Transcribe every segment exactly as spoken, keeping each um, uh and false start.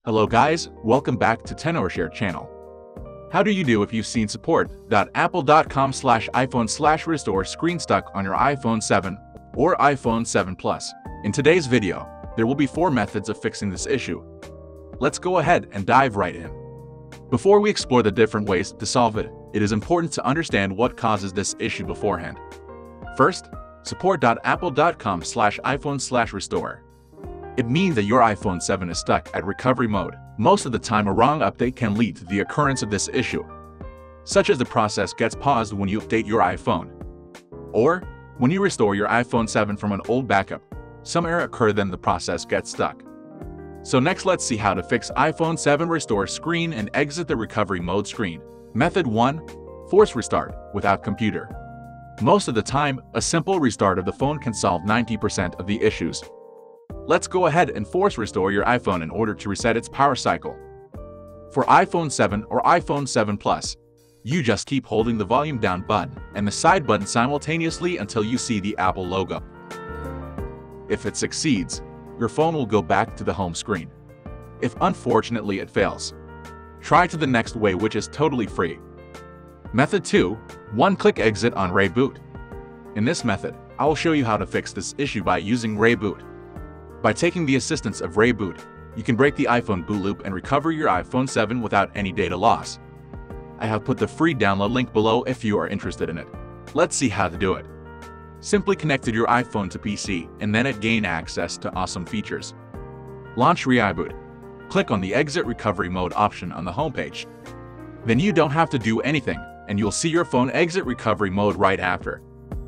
Hello guys, welcome back to TenorShare channel. How do you do if you've seen support.apple.com slash iPhone slash restore screen stuck on your iPhone seven or iPhone seven Plus? In today's video, there will be four methods of fixing this issue. Let's go ahead and dive right in. Before we explore the different ways to solve it, it is important to understand what causes this issue beforehand. First, support.apple.com slash iPhone slash restore. It means that your iPhone seven is stuck at recovery mode. Most of the time, a wrong update can lead to the occurrence of this issue, such as the process gets paused when you update your iPhone, or when you restore your iPhone seven from an old backup, some error occurs, then the process gets stuck. So next, let's see how to fix iPhone seven restore screen and exit the recovery mode screen. Method one. Force restart without computer. Most of the time, a simple restart of the phone can solve ninety percent of the issues. Let's go ahead and force restore your iPhone in order to reset its power cycle. For iPhone seven or iPhone seven Plus, you just keep holding the volume down button and the side button simultaneously until you see the Apple logo. If it succeeds, your phone will go back to the home screen. If unfortunately it fails, try to the next way, which is totally free. Method two. One-click exit on ReiBoot. In this method, I will show you how to fix this issue by using ReiBoot. By taking the assistance of ReiBoot, you can break the iPhone boot loop and recover your iPhone seven without any data loss. I have put the free download link below if you are interested in it. Let's see how to do it. Simply connect your iPhone to P C and then it gain access to awesome features. Launch ReiBoot. Click on the Exit Recovery Mode option on the homepage. Then you don't have to do anything, and you'll see your phone exit recovery mode right after.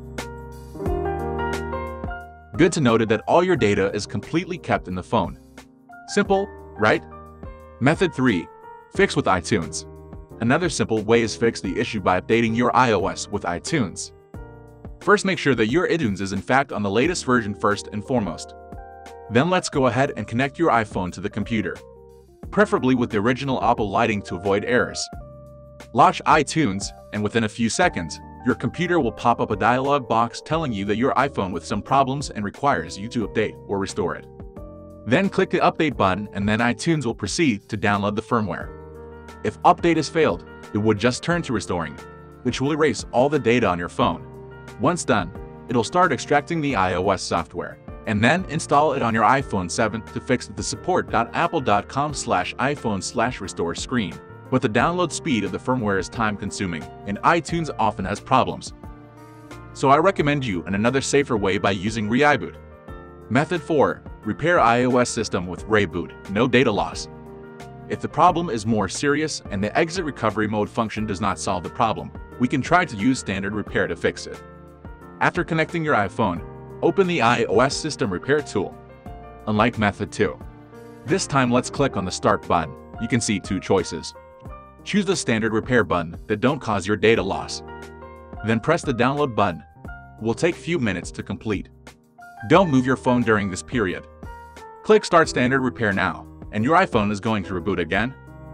Good to note that all your data is completely kept in the phone. Simple, right? Method three. Fix with iTunes. Another simple way is fix the issue by updating your iOS with iTunes. First, make sure that your iTunes is in fact on the latest version first and foremost. Then let's go ahead and connect your iPhone to the computer, preferably with the original Apple lighting to avoid errors. Launch iTunes, and within a few seconds, your computer will pop up a dialog box telling you that your iPhone with some problems and requires you to update or restore it. Then click the update button and then iTunes will proceed to download the firmware. If update has failed, it would just turn to restoring, which will erase all the data on your phone. Once done, it'll start extracting the iOS software, and then install it on your iPhone seven to fix the support.apple.com slash iPhone slash restore screen. But the download speed of the firmware is time-consuming, and iTunes often has problems. So I recommend you another safer way by using ReiBoot. Method four. Repair iOS system with ReiBoot, no data loss. If the problem is more serious and the exit recovery mode function does not solve the problem, we can try to use Standard Repair to fix it. After connecting your iPhone, open the iOS System Repair tool. Unlike Method two. This time, let's click on the Start button. You can see two choices. Choose the Standard Repair button that don't cause your data loss. Then press the Download button. It will take few minutes to complete. Don't move your phone during this period. Click Start Standard Repair now, and your iPhone is going to reboot again.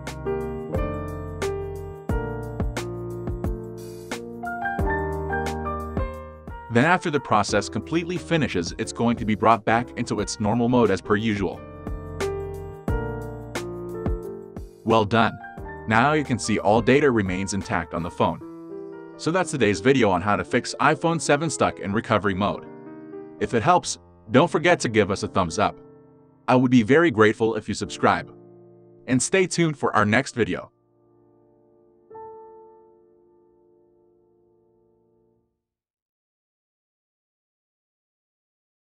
Then after the process completely finishes, it's going to be brought back into its normal mode as per usual. Well done! Now you can see all data remains intact on the phone. So that's today's video on how to fix iPhone seven stuck in recovery mode. If it helps, don't forget to give us a thumbs up. I would be very grateful if you subscribe. And stay tuned for our next video.